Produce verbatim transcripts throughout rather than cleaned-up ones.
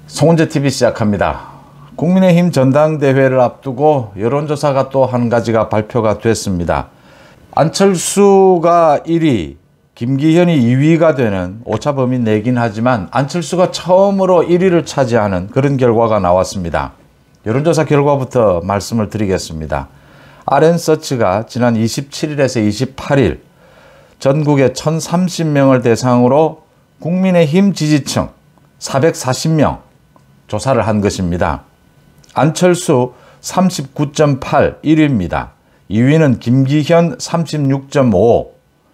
송은재티비 시작합니다. 국민의힘 전당대회를 앞두고 여론조사가 또 한 가지가 발표가 됐습니다. 안철수가 일 위, 김기현이 이 위가 되는 오차범위 내긴 하지만 안철수가 처음으로 일 위를 차지하는 그런 결과가 나왔습니다. 여론조사 결과부터 말씀을 드리겠습니다. 알엔서치가 지난 이십칠 일에서 이십팔 일 전국의 천삼십 명을 대상으로 국민의힘 지지층 사백사십 명 조사를 한 것입니다. 안철수 삼십구 점 팔 일 위입니다. 이 위는 김기현 삼십육 점 오.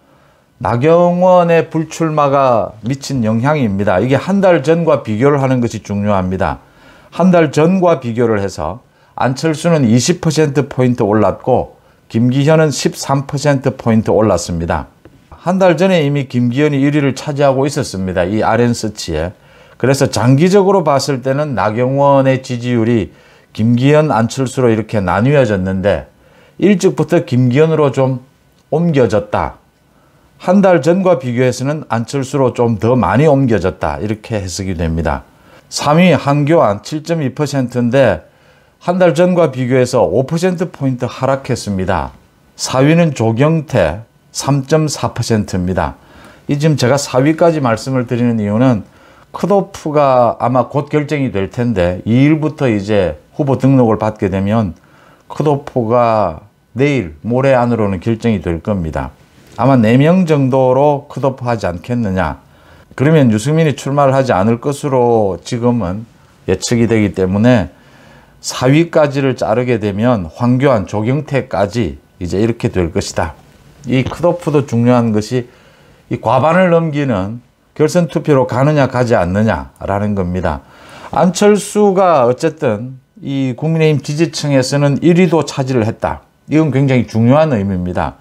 나경원의 불출마가 미친 영향입니다. 이게 한 달 전과 비교를 하는 것이 중요합니다. 한 달 전과 비교를 해서 안철수는 이십 퍼센트 포인트 올랐고 김기현은 십삼 퍼센트 포인트 올랐습니다. 한 달 전에 이미 김기현이 일 위를 차지하고 있었습니다. 이 알엔서치에. 그래서 장기적으로 봤을 때는 나경원의 지지율이 김기현, 안철수로 이렇게 나뉘어졌는데 일찍부터 김기현으로 좀 옮겨졌다. 한 달 전과 비교해서는 안철수로 좀 더 많이 옮겨졌다. 이렇게 해석이 됩니다. 삼 위 한교안 칠 점 이 퍼센트인데 한 달 전과 비교해서 오 퍼센트 포인트 하락했습니다. 사 위는 조경태 삼 점 사 퍼센트입니다. 이 지금 제가 사 위까지 말씀을 드리는 이유는 컷오프가 아마 곧 결정이 될 텐데 이 일부터 이제 후보 등록을 받게 되면 컷오프가 내일 모레 안으로는 결정이 될 겁니다. 아마 네 명 정도로 컷오프 하지 않겠느냐. 그러면 유승민이 출마를 하지 않을 것으로 지금은 예측이 되기 때문에 사 위까지를 자르게 되면 황교안, 조경태까지 이제 이렇게 될 것이다. 이 컷오프도 중요한 것이 이 과반을 넘기는 결선 투표로 가느냐 가지 않느냐라는 겁니다. 안철수가 어쨌든 이 국민의힘 지지층에서는 일 위도 차지를 했다. 이건 굉장히 중요한 의미입니다.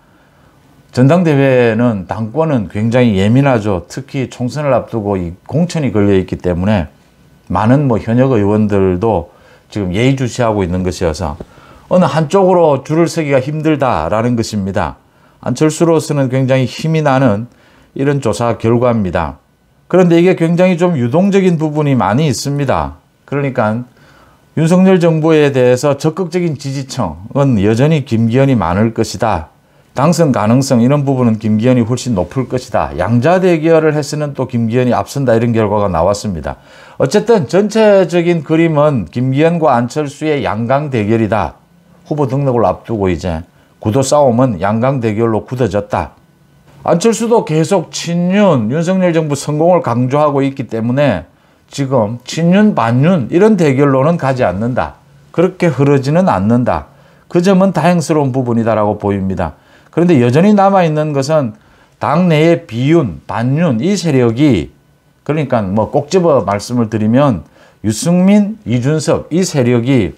전당대회는 당권은 굉장히 예민하죠. 특히 총선을 앞두고 이 공천이 걸려 있기 때문에 많은 뭐 현역 의원들도 지금 예의주시하고 있는 것이어서 어느 한쪽으로 줄을 서기가 힘들다라는 것입니다. 안철수로서는 굉장히 힘이 나는 이런 조사 결과입니다. 그런데 이게 굉장히 좀 유동적인 부분이 많이 있습니다. 그러니까 윤석열 정부에 대해서 적극적인 지지층은 여전히 김기현이 많을 것이다. 당선 가능성 이런 부분은 김기현이 훨씬 높을 것이다. 양자 대결을 해서는 또 김기현이 앞선다 이런 결과가 나왔습니다. 어쨌든 전체적인 그림은 김기현과 안철수의 양강 대결이다. 후보 등록을 앞두고 이제 구도 싸움은 양강 대결로 굳어졌다. 안철수도 계속 친윤, 윤석열 정부 성공을 강조하고 있기 때문에 지금 친윤, 반윤 이런 대결로는 가지 않는다. 그렇게 흐르지는 않는다. 그 점은 다행스러운 부분이다라고 보입니다. 그런데 여전히 남아있는 것은 당내의 비윤, 반윤 이 세력이 그러니까 뭐 꼭 집어 말씀을 드리면 유승민, 이준석 이 세력이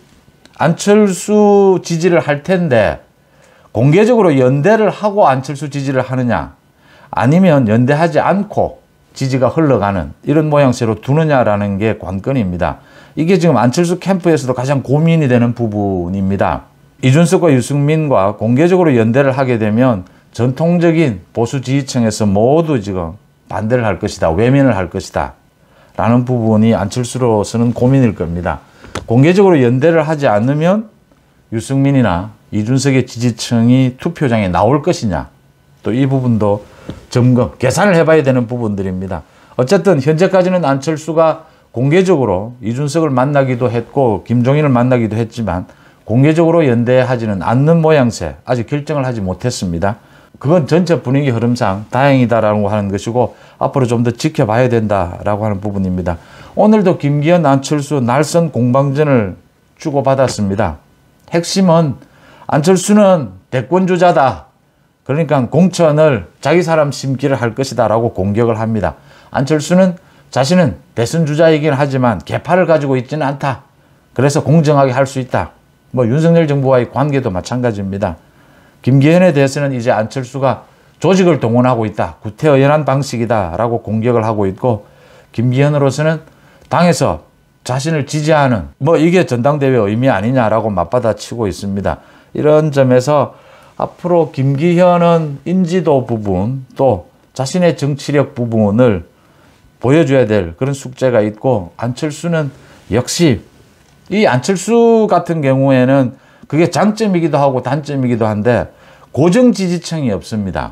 안철수 지지를 할 텐데 공개적으로 연대를 하고 안철수 지지를 하느냐 아니면 연대하지 않고 지지가 흘러가는 이런 모양새로 두느냐라는 게 관건입니다. 이게 지금 안철수 캠프에서도 가장 고민이 되는 부분입니다. 이준석과 유승민과 공개적으로 연대를 하게 되면 전통적인 보수 지지층에서 모두 지금 반대를 할 것이다. 외면을 할 것이다. 라는 부분이 안철수로서는 고민일 겁니다. 공개적으로 연대를 하지 않으면 유승민이나 이준석의 지지층이 투표장에 나올 것이냐. 또 이 부분도 점검, 계산을 해봐야 되는 부분들입니다. 어쨌든 현재까지는 안철수가 공개적으로 이준석을 만나기도 했고 김종인을 만나기도 했지만 공개적으로 연대하지는 않는 모양새 아직 결정을 하지 못했습니다. 그건 전체 분위기 흐름상 다행이다라고 하는 것이고 앞으로 좀 더 지켜봐야 된다라고 하는 부분입니다. 오늘도 김기현, 안철수 날선 공방전을 주고받았습니다. 핵심은 안철수는 대권주자다. 그러니까 공천을 자기 사람 심기를 할 것이다 라고 공격을 합니다. 안철수는 자신은 대선 주자이긴 하지만 계파를 가지고 있지는 않다. 그래서 공정하게 할 수 있다. 뭐 윤석열 정부와의 관계도 마찬가지입니다. 김기현에 대해서는 이제 안철수가 조직을 동원하고 있다. 구태의연한 방식이다 라고 공격을 하고 있고 김기현으로서는 당에서 자신을 지지하는 뭐 이게 전당대회 의미 아니냐라고 맞받아치고 있습니다. 이런 점에서 앞으로 김기현은 인지도 부분 또 자신의 정치력 부분을 보여줘야 될 그런 숙제가 있고 안철수는 역시 이 안철수 같은 경우에는 그게 장점이기도 하고 단점이기도 한데 고정 지지층이 없습니다.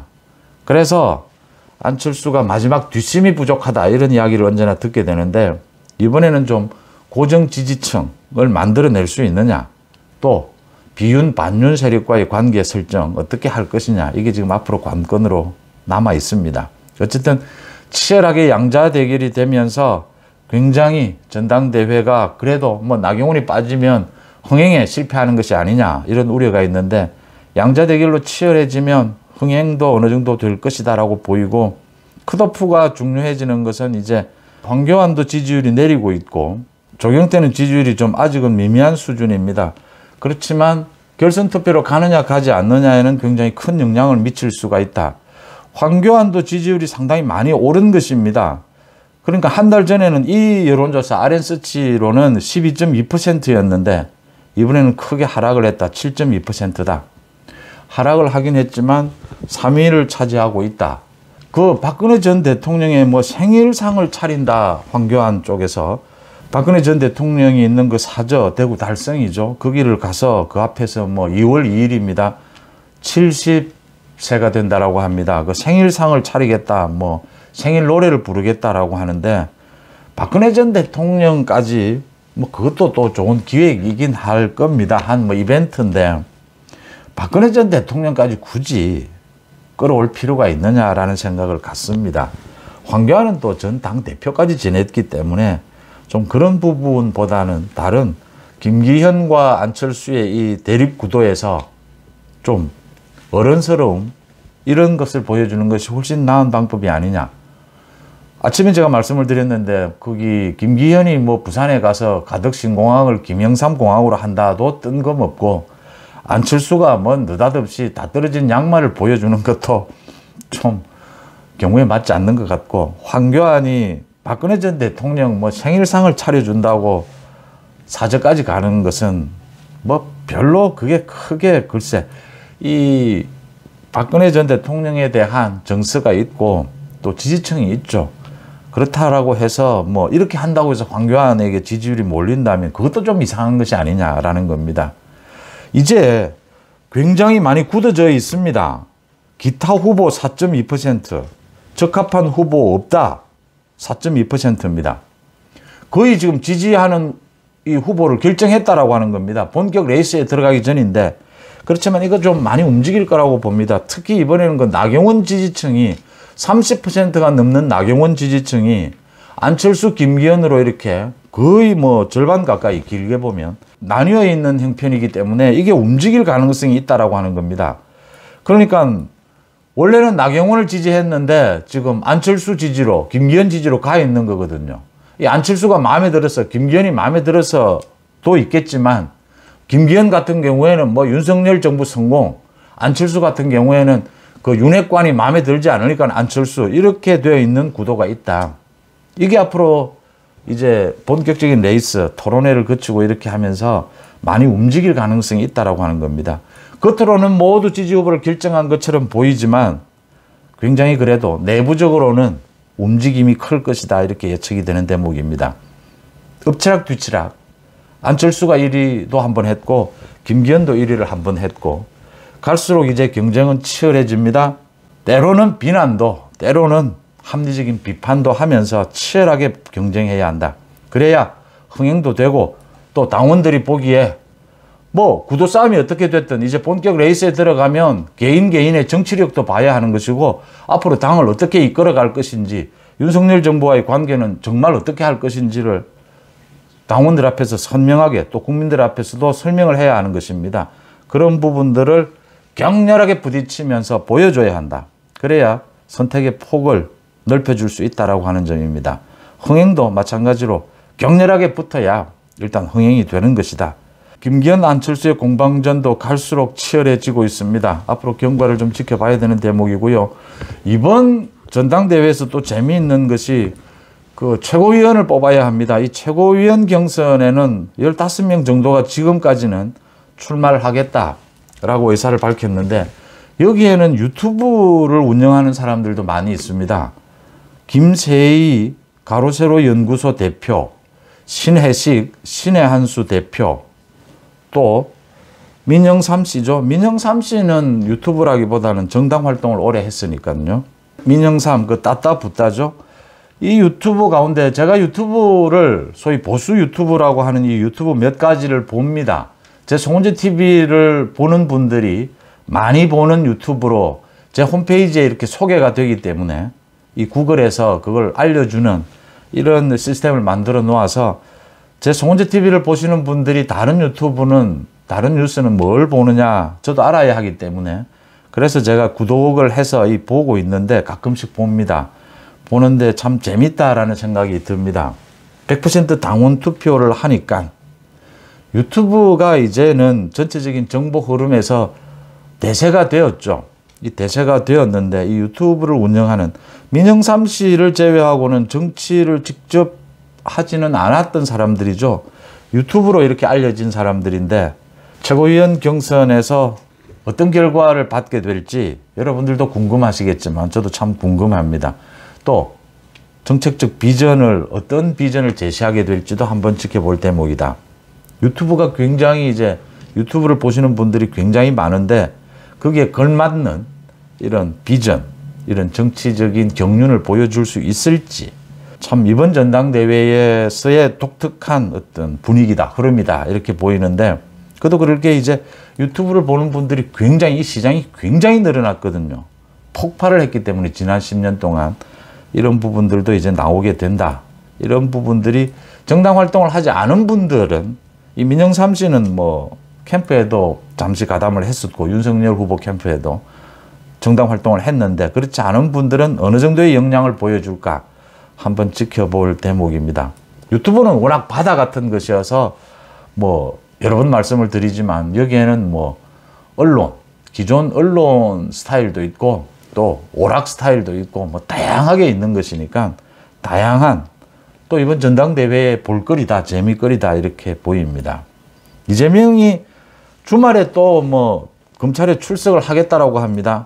그래서 안철수가 마지막 뒷심이 부족하다 이런 이야기를 언제나 듣게 되는데 이번에는 좀 고정 지지층을 만들어낼 수 있느냐, 또 비윤 반윤 세력과의 관계 설정 어떻게 할 것이냐, 이게 지금 앞으로 관건으로 남아 있습니다. 어쨌든 치열하게 양자 대결이 되면서 굉장히 전당대회가 그래도 뭐 나경원이 빠지면 흥행에 실패하는 것이 아니냐 이런 우려가 있는데 양자 대결로 치열해지면 흥행도 어느 정도 될 것이다라고 보이고, 컷오프가 중요해지는 것은 이제 황교안도 지지율이 내리고 있고 조경태는 지지율이 좀 아직은 미미한 수준입니다. 그렇지만 결선 투표로 가느냐 가지 않느냐에는 굉장히 큰 영향을 미칠 수가 있다. 황교안도 지지율이 상당히 많이 오른 것입니다. 그러니까 한 달 전에는 이 여론조사 알엔서치로는 십이 점 이 퍼센트였는데 이번에는 크게 하락을 했다. 칠 점 이 퍼센트다. 하락을 하긴 했지만 삼 위를 차지하고 있다. 그 박근혜 전 대통령의 뭐 생일상을 차린다, 황교안 쪽에서. 박근혜 전 대통령이 있는 그 사저 대구 달성이죠. 거기를 가서 그 앞에서 뭐 이월 이일입니다. 칠십 세가 된다라고 합니다. 그 생일상을 차리겠다, 뭐 생일 노래를 부르겠다라고 하는데 박근혜 전 대통령까지 뭐 그것도 또 좋은 기획이긴 할 겁니다. 한 뭐 이벤트인데 박근혜 전 대통령까지 굳이 끌어올 필요가 있느냐라는 생각을 갖습니다. 황교안은 또 전 당대표까지 지냈기 때문에 좀 그런 부분보다는 다른 김기현과 안철수의 이 대립 구도에서 좀 어른스러움, 이런 것을 보여주는 것이 훨씬 나은 방법이 아니냐. 아침에 제가 말씀을 드렸는데 거기 김기현이 뭐 부산에 가서 가덕신공항을 김영삼공항으로 한다도 뜬금없고 안철수가 뭐 느닷없이 다 떨어진 양말을 보여주는 것도 좀 경우에 맞지 않는 것 같고, 황교안이 박근혜 전 대통령 뭐 생일상을 차려준다고 사저까지 가는 것은 뭐 별로 그게 크게, 글쎄 이 박근혜 전 대통령에 대한 정서가 있고 또 지지층이 있죠. 그렇다라고 해서 뭐 이렇게 한다고 해서 황교안에게 지지율이 몰린다면 그것도 좀 이상한 것이 아니냐라는 겁니다. 이제 굉장히 많이 굳어져 있습니다. 기타 후보 사 점 이 퍼센트, 적합한 후보 없다 사 점 이 퍼센트입니다. 거의 지금 지지하는 이 후보를 결정했다라고 하는 겁니다. 본격 레이스에 들어가기 전인데, 그렇지만 이거 좀 많이 움직일 거라고 봅니다. 특히 이번에는 그 나경원 지지층이 삼십 퍼센트가 넘는 나경원 지지층이 안철수, 김기현으로 이렇게 거의 뭐 절반 가까이 길게 보면 나뉘어 있는 형편이기 때문에 이게 움직일 가능성이 있다라고 하는 겁니다. 그러니까 원래는 나경원을 지지했는데 지금 안철수 지지로, 김기현 지지로 가 있는 거거든요. 이 안철수가 마음에 들어서, 김기현이 마음에 들어서도 있겠지만 김기현 같은 경우에는 뭐 윤석열 정부 성공, 안철수 같은 경우에는 그 윤핵관이 마음에 들지 않으니까 안철수, 이렇게 되어 있는 구도가 있다. 이게 앞으로 이제 본격적인 레이스, 토론회를 거치고 이렇게 하면서 많이 움직일 가능성이 있다라고 하는 겁니다. 겉으로는 모두 지지 후보를 결정한 것처럼 보이지만 굉장히 그래도 내부적으로는 움직임이 클 것이다, 이렇게 예측이 되는 대목입니다. 엎치락 뒤치락. 안철수가 일 위도 한번 했고 김기현도 일 위를 한번 했고 갈수록 이제 경쟁은 치열해집니다. 때로는 비난도, 때로는 합리적인 비판도 하면서 치열하게 경쟁해야 한다. 그래야 흥행도 되고 또 당원들이 보기에 뭐 구도 싸움이 어떻게 됐든 이제 본격 레이스에 들어가면 개인 개인의 정치력도 봐야 하는 것이고 앞으로 당을 어떻게 이끌어갈 것인지, 윤석열 정부와의 관계는 정말 어떻게 할 것인지를 당원들 앞에서 선명하게, 또 국민들 앞에서도 설명을 해야 하는 것입니다. 그런 부분들을 격렬하게 부딪히면서 보여줘야 한다. 그래야 선택의 폭을 넓혀줄 수 있다라고 하는 점입니다. 흥행도 마찬가지로 격렬하게 붙어야 일단 흥행이 되는 것이다. 김기현, 안철수의 공방전도 갈수록 치열해지고 있습니다. 앞으로 경과를 좀 지켜봐야 되는 대목이고요. 이번 전당대회에서 또 재미있는 것이 그 최고위원을 뽑아야 합니다. 이 최고위원 경선에는 열다섯 명 정도가 지금까지는 출마를 하겠다라고 의사를 밝혔는데 여기에는 유튜브를 운영하는 사람들도 많이 있습니다. 김세희 가로세로 연구소 대표, 신혜식, 신의 한수 대표, 또 민영삼 씨죠. 민영삼 씨는 유튜브라기보다는 정당 활동을 오래 했으니까요. 민영삼, 그 따따 붙다죠. 이 유튜브 가운데 제가 유튜브를 소위 보수 유튜브라고 하는 이 유튜브 몇 가지를 봅니다. 제 송은재 티비를 보는 분들이 많이 보는 유튜브로 제 홈페이지에 이렇게 소개가 되기 때문에 이 구글에서 그걸 알려주는 이런 시스템을 만들어 놓아서 제 송은재 티비를 보시는 분들이 다른 유튜브는, 다른 뉴스는 뭘 보느냐 저도 알아야 하기 때문에 그래서 제가 구독을 해서 이 보고 있는데 가끔씩 봅니다. 보는데 참 재밌다라는 생각이 듭니다. 백 퍼센트 당원 투표를 하니까 유튜브가 이제는 전체적인 정보 흐름에서 대세가 되었죠. 이 대세가 되었는데 이 유튜브를 운영하는 민영삼 씨를 제외하고는 정치를 직접 하지는 않았던 사람들이죠. 유튜브로 이렇게 알려진 사람들인데 최고위원 경선에서 어떤 결과를 받게 될지 여러분들도 궁금하시겠지만 저도 참 궁금합니다. 또 정책적 비전을, 어떤 비전을 제시하게 될지도 한번 지켜볼 대목이다. 유튜브가 굉장히 이제 유튜브를 보시는 분들이 굉장히 많은데 거기에 걸맞는 이런 비전, 이런 정치적인 경륜을 보여줄 수 있을지 참 이번 전당대회에서의 독특한 어떤 분위기다, 흐름이다 이렇게 보이는데 그래도 그렇게 이제 유튜브를 보는 분들이 굉장히, 이 시장이 굉장히 늘어났거든요. 폭발을 했기 때문에 지난 십 년 동안 이런 부분들도 이제 나오게 된다. 이런 부분들이 정당 활동을 하지 않은 분들은 이 민영삼 씨는 뭐 캠프에도 잠시 가담을 했었고 윤석열 후보 캠프에도 정당 활동을 했는데 그렇지 않은 분들은 어느 정도의 역량을 보여줄까 한번 지켜볼 대목입니다. 유튜브는 워낙 바다 같은 것이어서 뭐 여러 번 말씀을 드리지만 여기에는 뭐 언론, 기존 언론 스타일도 있고 또 오락 스타일도 있고 뭐 다양하게 있는 것이니까 다양한 또 이번 전당대회의 볼거리다, 재미거리다 이렇게 보입니다. 이재명이 주말에 또 뭐 검찰에 출석을 하겠다라고 합니다.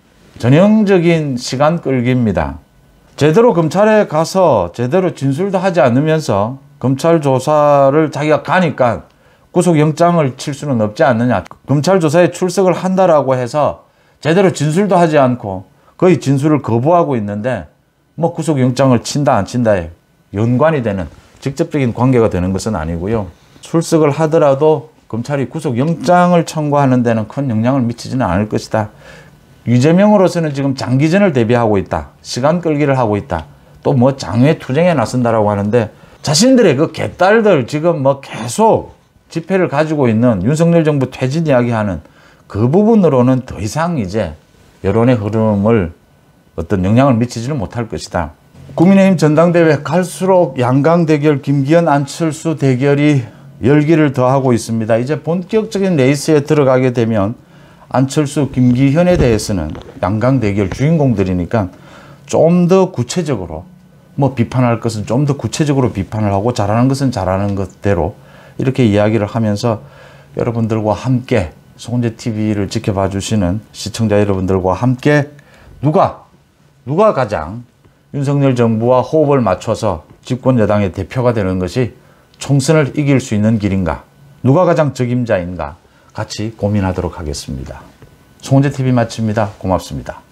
전형적인 시간 끌기입니다. 제대로 검찰에 가서 제대로 진술도 하지 않으면서 검찰 조사를 자기가 가니까 구속영장을 칠 수는 없지 않느냐. 검찰 조사에 출석을 한다라고 해서 제대로 진술도 하지 않고 거의 진술을 거부하고 있는데 뭐 구속영장을 친다 안 친다에 연관이 되는 직접적인 관계가 되는 것은 아니고요. 출석을 하더라도 검찰이 구속영장을 청구하는 데는 큰 영향을 미치지는 않을 것이다. 이재명으로서는 지금 장기전을 대비하고 있다. 시간 끌기를 하고 있다. 또 뭐 장외 투쟁에 나선다라고 하는데 자신들의 그 개딸들 지금 뭐 계속 집회를 가지고 있는 윤석열 정부 퇴진 이야기하는 그 부분으로는 더 이상 이제 여론의 흐름을 어떤 영향을 미치지는 못할 것이다. 국민의힘 전당대회 갈수록 양강 대결, 김기현 안철수 대결이 열기를 더하고 있습니다. 이제 본격적인 레이스에 들어가게 되면 안철수, 김기현에 대해서는 양강 대결 주인공들이니까 좀 더 구체적으로 뭐 비판할 것은 좀 더 구체적으로 비판을 하고 잘하는 것은 잘하는 것대로 이렇게 이야기를 하면서 여러분들과 함께 송은재 티비를 지켜봐 주시는 시청자 여러분들과 함께 누가 누가 가장 윤석열 정부와 호흡을 맞춰서 집권 여당의 대표가 되는 것이 총선을 이길 수 있는 길인가, 누가 가장 적임자인가 같이 고민하도록 하겠습니다. 송은재 티비 마칩니다. 고맙습니다.